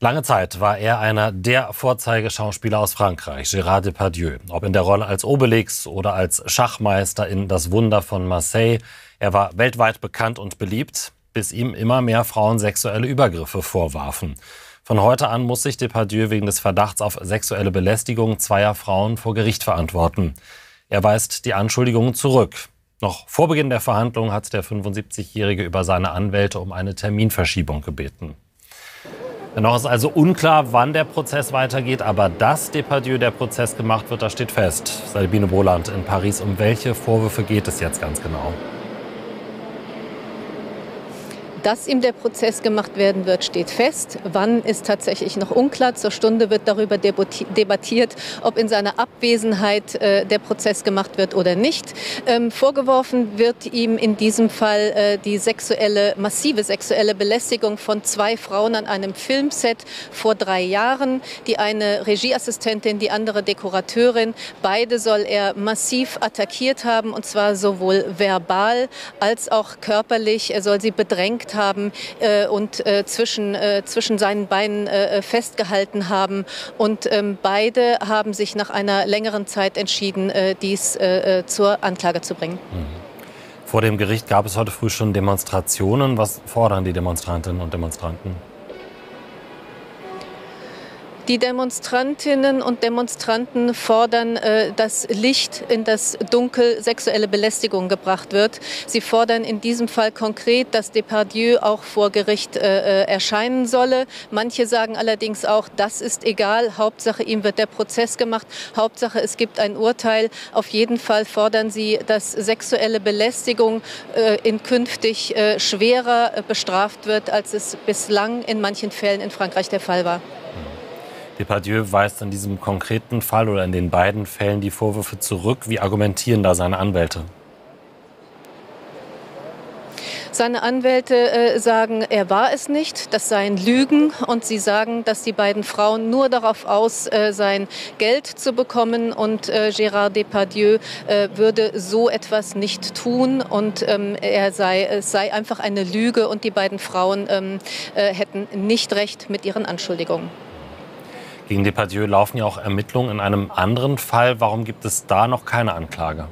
Lange Zeit war er einer der Vorzeigeschauspieler aus Frankreich, Gérard Depardieu. Ob in der Rolle als Obelix oder als Schachmeister in Das Wunder von Marseille. Er war weltweit bekannt und beliebt, bis ihm immer mehr Frauen sexuelle Übergriffe vorwarfen. Von heute an muss sich Depardieu wegen des Verdachts auf sexuelle Belästigung zweier Frauen vor Gericht verantworten. Er weist die Anschuldigungen zurück. Noch vor Beginn der Verhandlung hat der 75-Jährige über seine Anwälte um eine Terminverschiebung gebeten. Noch ist also unklar, wann der Prozess weitergeht, aber dass Depardieu der Prozess gemacht wird, das steht fest. Sabine Boland in Paris. Um welche Vorwürfe geht es jetzt ganz genau? Dass ihm der Prozess gemacht werden wird, steht fest. Wann, ist tatsächlich noch unklar. Zur Stunde wird darüber debattiert, ob in seiner Abwesenheit der Prozess gemacht wird oder nicht. Vorgeworfen wird ihm in diesem Fall die massive sexuelle Belästigung von zwei Frauen an einem Filmset vor 3 Jahren. Die eine Regieassistentin, die andere Dekorateurin. Beide soll er massiv attackiert haben, und zwar sowohl verbal als auch körperlich. Er soll sie bedrängt haben und zwischen seinen Beinen festgehalten haben. Und beide haben sich nach einer längeren Zeit entschieden, dies zur Anklage zu bringen. Vor dem Gericht gab es heute früh schon Demonstrationen. Was fordern die Demonstrantinnen und Demonstranten? Die Demonstrantinnen und Demonstranten fordern, dass Licht in das Dunkel sexuelle Belästigung gebracht wird. Sie fordern in diesem Fall konkret, dass Depardieu auch vor Gericht erscheinen solle. Manche sagen allerdings auch, das ist egal, Hauptsache ihm wird der Prozess gemacht, Hauptsache es gibt ein Urteil. Auf jeden Fall fordern sie, dass sexuelle Belästigung künftig schwerer bestraft wird, als es bislang in manchen Fällen in Frankreich der Fall war. Depardieu weist in diesem konkreten Fall oder in den beiden Fällen die Vorwürfe zurück. Wie argumentieren da seine Anwälte? Seine Anwälte sagen, er war es nicht, das seien Lügen, und sie sagen, dass die beiden Frauen nur darauf aus seien, Geld zu bekommen, und Gérard Depardieu würde so etwas nicht tun, und es sei einfach eine Lüge, und die beiden Frauen hätten nicht recht mit ihren Anschuldigungen. Gegen Depardieu laufen ja auch Ermittlungen in einem anderen Fall. Warum gibt es da noch keine Anklage?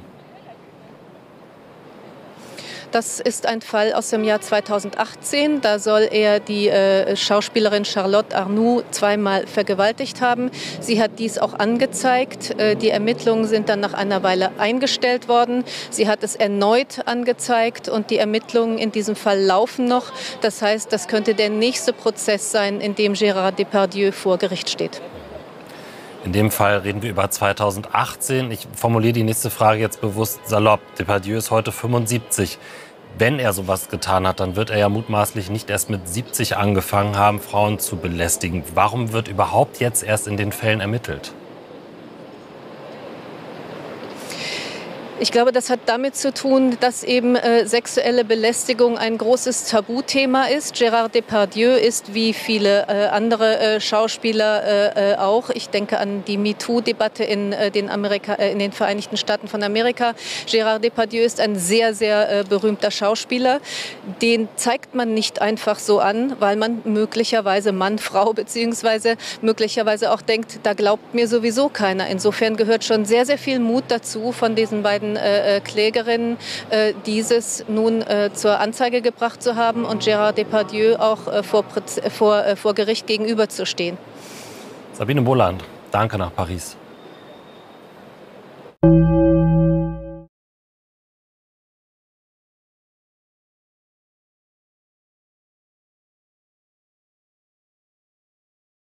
Das ist ein Fall aus dem Jahr 2018. Da soll er die Schauspielerin Charlotte Arnoux zweimal vergewaltigt haben. Sie hat dies auch angezeigt. Die Ermittlungen sind dann nach einer Weile eingestellt worden. Sie hat es erneut angezeigt, und die Ermittlungen in diesem Fall laufen noch. Das heißt, das könnte der nächste Prozess sein, in dem Gérard Depardieu vor Gericht steht. In dem Fall reden wir über 2018. Ich formuliere die nächste Frage jetzt bewusst salopp. Depardieu ist heute 75. Wenn er sowas getan hat, dann wird er ja mutmaßlich nicht erst mit 70 angefangen haben, Frauen zu belästigen. Warum wird überhaupt jetzt erst in den Fällen ermittelt? Ich glaube, das hat damit zu tun, dass eben sexuelle Belästigung ein großes Tabuthema ist. Gérard Depardieu ist wie viele andere Schauspieler auch. Ich denke an die MeToo-Debatte in den Vereinigten Staaten von Amerika. Gérard Depardieu ist ein sehr, sehr berühmter Schauspieler. Den zeigt man nicht einfach so an, weil man möglicherweise Mann, Frau beziehungsweise möglicherweise auch denkt, da glaubt mir sowieso keiner. Insofern gehört schon sehr, sehr viel Mut dazu, von diesen beiden Klägerinnen dieses nun zur Anzeige gebracht zu haben und Gérard Depardieu auch vor Gericht gegenüberzustehen. Sabine Boland, danke nach Paris.